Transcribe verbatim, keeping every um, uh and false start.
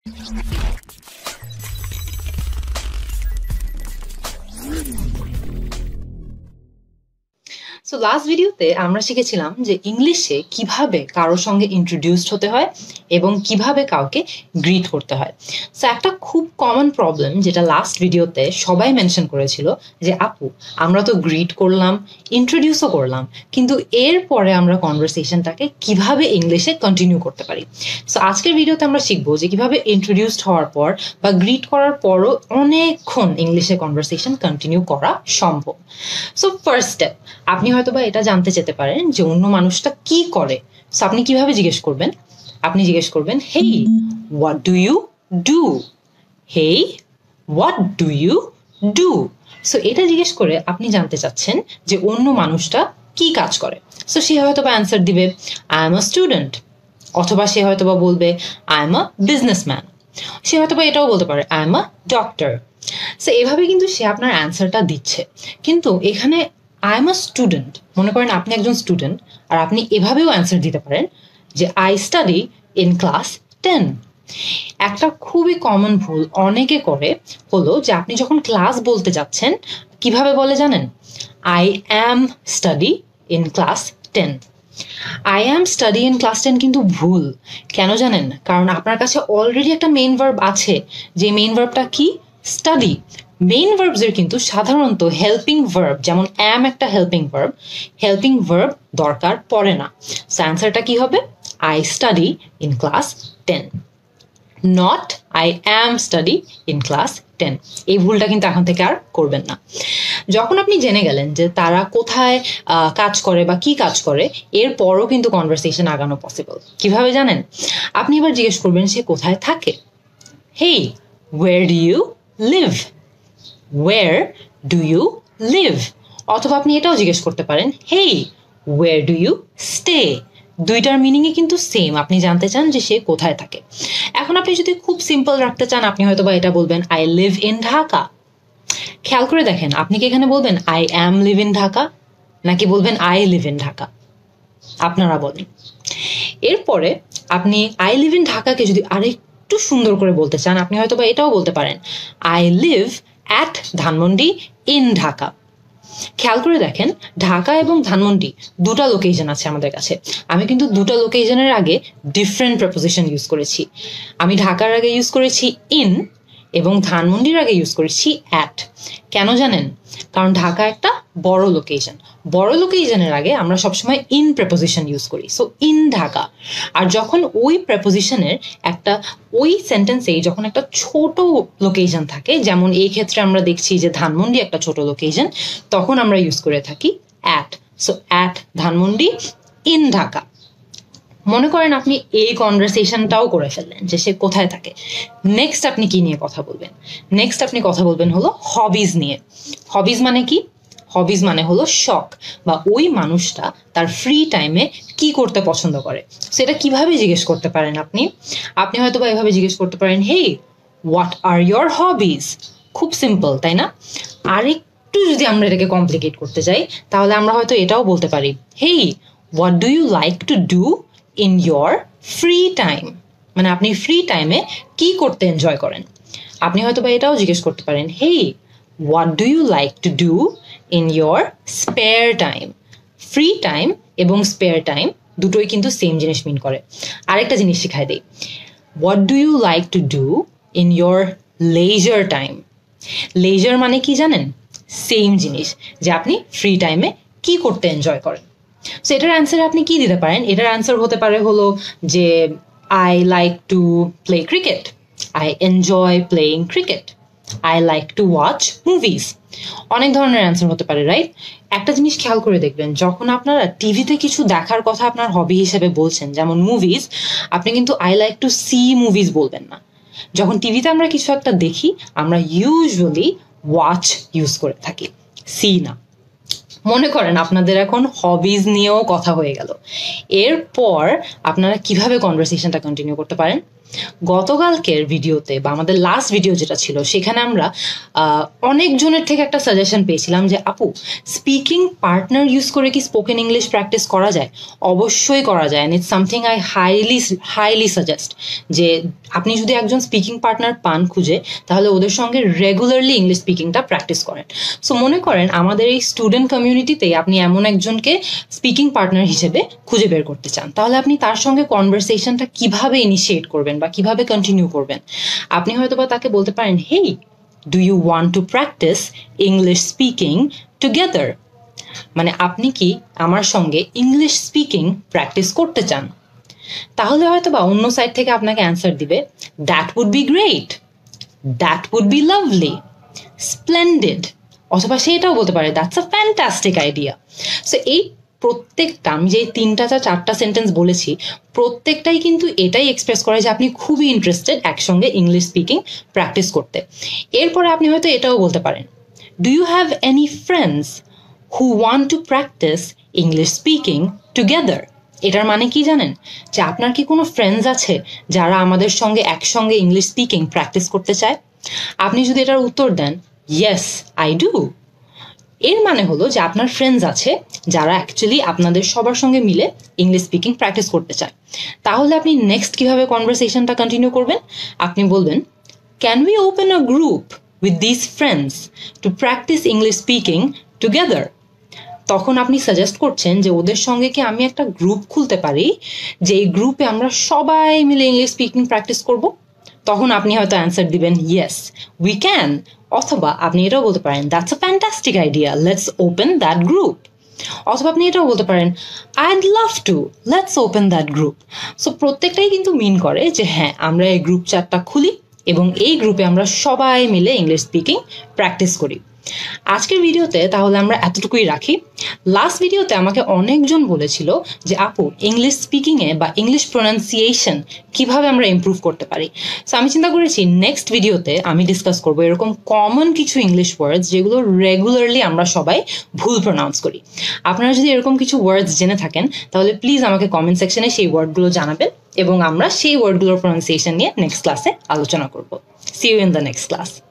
So last ভিডিওতে আমরা শিখেছিলাম যে ইংলিশে কিভাবে কারোর সঙ্গে ইন্ট্রোডিউসড হতে হয় এবং কিভাবে কাউকে গ্রিট করতে হয়। সো একটা খুব কমন প্রবলেম যেটা লাস্ট ভিডিওতে সবাই মেনশন করেছিল যে আপু আমরা তো গ্রিট করলাম, ইন্ট্রোডিউসও করলাম, কিন্তু এরপরে আমরা কনভারসেশনটাকে কিভাবে ইংলিশে কন্টিনিউ করতে পারি। সো আজকের ভিডিওতে আমরা শিখবো যে কিভাবে ইন্ট্রোডিউসড হওয়ার পর বা গ্রিট করার পরও অনেকক্ষণ ইংলিশে কনভারসেশন কন্টিনিউ করা সম্ভব। সো ফার্স্ট স্টেপ, আপনি হয়তো বা এটা জানতে চেতে পারেন যে অন্য মানুষটা কি করে। সো আপনি কিভাবে জিজ্ঞেস করবেন? আপনি জিজ্ঞেস করবেন hey what do you do, hey what do you do. So এটা জিজ্ঞেস করে আপনি জানতে চাচ্ছেন যে অন্য মানুষটা কি কাজ করে। সো সে হয়তো বা অ্যান্সার দিবে আই এম আ স্টুডেন্ট, অথবা সে হয়তো বা বলবে আই এম আ বিজনেসম্যান, সে হয়তো বা এটাও বলতে পারে I am a doctor. So এভাবে কিন্তু সে আপনার অ্যান্সারটা দিচ্ছে। কিন্তু এখানে আই এম আ স্টুডেন্ট, মনে করেন আপনি একজন স্টুডেন্ট আর আপনি এভাবেও অ্যান্সার দিতে পারেন যে I study in class ten. একটা খুবই কমন ভুল অনেকে করে হলো যে আপনি যখন ক্লাস বলতে যাচ্ছেন কিভাবে বলে জানেন? I am study in class ten. I am study in class ten কিন্তু ভুল। কেন জানেন? কারণ আপনার কাছে অলরেডি একটা মেইন ভার্ব আছে, যে মেইন ভার্বটা কি? স্টাডি। মেইন ভার্বসের কিন্তু সাধারণত হেল্পিং ভার্ব, যেমন অ্যাম একটা হেল্পিং ভার্ব, হেল্পিং ভার্ব দরকার পড়ে না। সো অ্যান্সারটা কি হবে? I study in class ten, not I am study in class ten. এই ভুলটা কিন্তু এখন থেকে আর করবেন না। যখন আপনি জেনে গেলেন যে তারা কোথায় কাজ করে বা কি কাজ করে, এরপরও কিন্তু কনভারসেশন আগানো পসিবল। কিভাবে জানেন? আপনি এবার জিজ্ঞেস করবেন সে কোথায় থাকে। Hey where do you live, where do you live. অথবা আপনি এটাও জিজ্ঞেস করতে পারেন hey where do you stay. দুইটার মিনিংই কিন্তু সেম, আপনি জানতে চান যে সে কোথায় থাকে। এখন আপনি যদি খুব সিম্পল রাখতে চান আপনি হয়তো বা এটা বলবেন আই লিভ ইন ঢাকা। খেয়াল করে দেখেন, আপনি কি এখানে বলবেন I am live in Dhaka নাকি বলবেন আই লিভ ইন ঢাকা? আপনারা বলেন। এরপরে আপনি আই লিভ ইন ঢাকাকে যদি আরেকটু সুন্দর করে বলতে চান আপনি হয়তো বা এটাও বলতে পারেন I live at Dhanmondi in Dhaka. খেয়াল করে দেখেন, ঢাকা এবং ধানমন্ডি দুটা লোকেশন আছে আমাদের কাছে। আমি কিন্তু দুটা লোকেশনের আগে ডিফারেন্ট প্রেপোজিশন ইউজ করেছি। আমি ঢাকার আগে ইউজ করেছি ইন এবং ধানমন্ডির আগে ইউজ করেছি অ্যাট। কেন জানেন? কারণ ঢাকা একটা বড় লোকেশন, বড় লোকেশনের আগে আমরা সবসময় ইন প্রেপোজিশন ইউজ করি। So in Dhaka. আর যখন ওই প্রেপোজিশনের একটা ওই সেন্টেন্সেই যখন একটা ছোট লোকেশন থাকে, যেমন এই ক্ষেত্রে আমরা দেখছি যে ধানমন্ডি একটা ছোট লোকেশন, তখন আমরা ইউজ করে থাকি at. So at Dhanmondi in Dhaka. মনে করেন আপনি এই কনভারসেশনটাও করে ফেললেন যে সে কোথায় থাকে। নেক্সট আপনি কি নিয়ে কথা বলবেন? নেক্সট আপনি কথা বলবেন হলো হবিজ নিয়ে। হবিজ মানে কি? হবিজ মানে হলো শখ, বা ওই মানুষটা তার ফ্রি টাইমে কি করতে পছন্দ করে। সেটা কিভাবে জিজ্ঞেস করতে পারেন আপনি? আপনি হয়তো বা এভাবে জিজ্ঞেস করতে পারেন hey what are your hobbies. খুব সিম্পল, তাই না? আরেকটু যদি আমরা এটাকে কমপ্লিকেট করতে চাই তাহলে আমরা হয়তো এটাও বলতে পারি hey what do you like to do in your free time. মানে আপনি ফ্রি টাইমে কি করতে এনজয় করেন। আপনি হয়তো বা এটাও জিজ্ঞেস করতে পারেন hey what do you like to do in your spare time. Free time এবং স্পেয়ার টাইম দুটোই কিন্তু সেম জিনিস মিন করে। আরেকটা জিনিস শিখাই দেই, what do you like to do in your leisure time. Leisure মানে কি জানেন? সেম জিনিস, যে আপনি ফ্রি টাইমে কি করতে এনজয় করেন। সো এটার অ্যান্সার আপনি কি দিতে পারেন? এটার অ্যান্সার হতে পারে হলো যে I like to play cricket, I enjoy playing cricket, I like to watch movies. অনেক ধরনের অ্যান্সার হতে পারে, রাইট? একটা জিনিস খেয়াল করে দেখবেন, যখন আপনারা টিভিতে কিছু দেখার কথা আপনার হবি হিসেবে বলছেন, যেমন মুভিজ, আপনি কিন্তু I like to see movies বলবেন না। যখন টিভিতে আমরা কিছু একটা দেখি আমরা ইউজুয়ালি ওয়াচ ইউজ করে থাকি, সি না। মনে করেন আপনাদের এখন হবিজ নিয়েও কথা হয়ে গেল, এরপর আপনারা কিভাবে কনভারসেশনটা কন্টিনিউ করতে পারেন? গতকালকের ভিডিওতে বা আমাদের লাস্ট ভিডিও যেটা ছিল সেখানে আমরা অনেকজনের থেকে একটা সাজেশন পেয়েছিলাম যে আপু স্পিকিং পার্টনার ইউজ করে কি স্পোকেন ইংলিশ প্র্যাকটিস করা যায়? অবশ্যই করা যায়, and it's something I highly highly suggest যে আপনি যদি একজন স্পিকিং পার্টনার পান খুঁজে তাহলে ওদের সঙ্গে রেগুলারলি ইংলিশ স্পিকিংটা প্র্যাকটিস করেন। সো মনে করেন আমাদের এই স্টুডেন্ট কমিউনিটিতে আপনি এমন একজনকে স্পিকিং পার্টনার হিসেবে খুঁজে বের করতে চান, তাহলে আপনি তার সঙ্গে কনভারসেশনটা কিভাবে ইনিশিয়েট করবেন বা কিভাবে কন্টিনিউ করবেন? আপনি হয়তো বা তাকে বলতে পারেন, hey, do you want to practice English speaking together? মানে আপনি কি আমার সঙ্গে ইংলিশ স্পিকিং প্র্যাকটিস করতে চান? তাহলে হয়তো বা অন্য সাইড থেকে আপনাকে অ্যান্সার দিবে, that would be great, that would be lovely, splendid, অথবা সেটাও বলতে পারে that's a fantastic idea. So এই প্রত্যেকটা আমি যে তিনটা বা চারটা সেন্টেন্স বলেছি প্রত্যেকটাই কিন্তু এটাই এক্সপ্রেস করে যে আপনি খুবই ইন্টারেস্টেড একসঙ্গে ইংলিশ স্পিকিং প্র্যাকটিস করতে। এরপরে আপনি হয়তো এটাও বলতে পারেন, do you have any friends who want to practice English speaking together? এটার মানে কি জানেন? যে আপনার কি কোনো ফ্রেন্ডস আছে যারা আমাদের সঙ্গে একসঙ্গে ইংলিশ স্পিকিং প্র্যাকটিস করতে চায়? আপনি যদি এটার উত্তর দেন, ইয়েস আই ডু, এর মানে হলো যে আপনার ফ্রেন্ডস আছে যারা অ্যাকচুয়ালি আপনাদের সবার সঙ্গে মিলে ইংলিশ স্পিকিং প্র্যাকটিস করতে চায়। তাহলে আপনি নেক্সট কিভাবে কনভারসেশনটা কন্টিনিউ করবেন? আপনি বলবেন, can we open a group with this friends to practice English speaking together? তখন আপনি সাজেস্ট করছেন যে ওদের সঙ্গে কি আমি একটা গ্রুপ খুলতে পারি যে এই গ্রুপে আমরা সবাই মিলে ইংলিশ স্পিকিং প্র্যাকটিস করব? তখন আপনি হয়তো অ্যান্সার দিবেন, ইয়েস উই ক্যান, অথবা আপনি এটাও বলতে পারেন, that's a fantastic idea, let's open that group. অথবা আপনি এটাও বলতে পারেন, I'd love to, let's open that group. So প্রত্যেকটাই কিন্তু মিন করে যে হ্যাঁ আমরা এই গ্রুপ চ্যাটটা খুলি এবং এই গ্রুপে আমরা সবাই মিলে ইংলিশ স্পিকিং প্র্যাকটিস করি। আজকের ভিডিওতে তাহলে আমরা এতটুকুই রাখি। লাস্ট ভিডিওতে আমাকে অনেকজন বলেছিল যে আপু ইংলিশ স্পিকিংয়ে বা ইংলিশ প্রোনাউন্সিয়েশন কিভাবে আমরা ইমপ্রুভ করতে পারি। সো আমি চিন্তা করেছি নেক্সট ভিডিওতে আমি ডিসকাস করবো এরকম কমন কিছু ইংলিশ ওয়ার্ডস যেগুলো রেগুলারলি আমরা সবাই ভুল প্রোনাউন্স করি। আপনারা যদি এরকম কিছু ওয়ার্ডস জেনে থাকেন তাহলে প্লিজ আমাকে কমেন্ট সেকশনে সেই ওয়ার্ডগুলো জানাবেন এবং আমরা সেই ওয়ার্ডগুলোর প্রোনাউন্সিয়েশন নিয়ে নেক্সট ক্লাসে আলোচনা করব। See you in the next class.